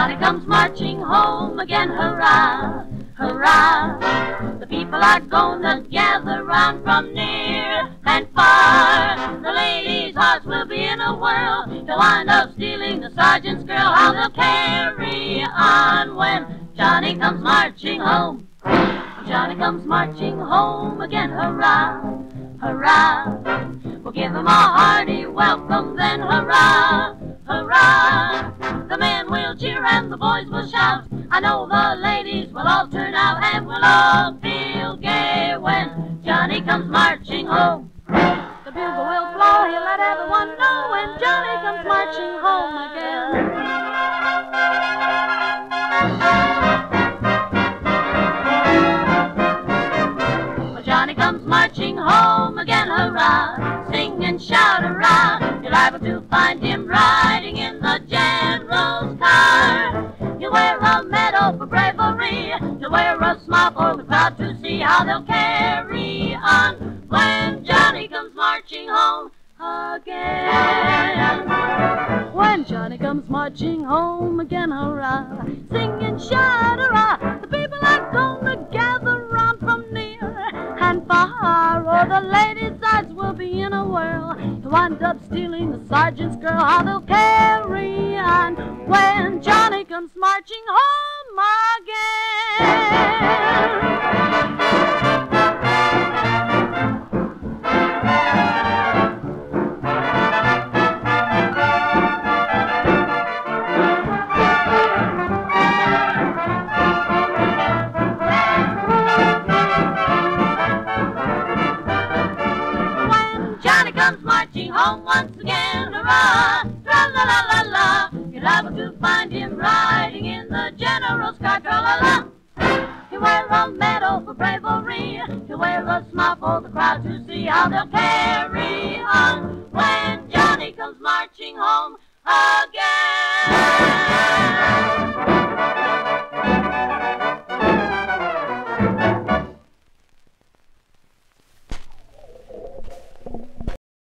Johnny comes marching home again, hurrah, hurrah. The people are gonna gather round from near and far. The ladies' hearts will be in a whirl. They'll wind up stealing the sergeant's girl. How they'll carry on when Johnny comes marching home. Johnny comes marching home again, hurrah, hurrah. We'll give him a hearty welcome then, hurrah, hurrah. The men will cheer and the boys will shout. I know the ladies will all turn out and we'll all feel gay when Johnny comes marching home. The bugle will blow, he'll let everyone know when Johnny comes marching home again. Johnny comes marching home again, hurrah. Sing and shout, hurrah. You're liable to find him riding in the general's car. He'll wear a medal for bravery. He'll wear a smile for the crowd to see how they'll carry on when Johnny comes marching home again. When Johnny comes marching home again, hurrah. Sing and shout, hurrah. The people are gonna gather round from near and far. Oh, the ladies' eyes will be in a whirl. He'll wind up stealing the sergeant's girl. How they'll carry on when Johnny comes marching home again. Marching home once again, hurrah, tra-la-la-la-la. You're liable to find him riding in the general's car, tra-la-la. He'll wear a medal for bravery. He'll wear a smile for the crowd to see how they'll carry on when Johnny comes marching home again.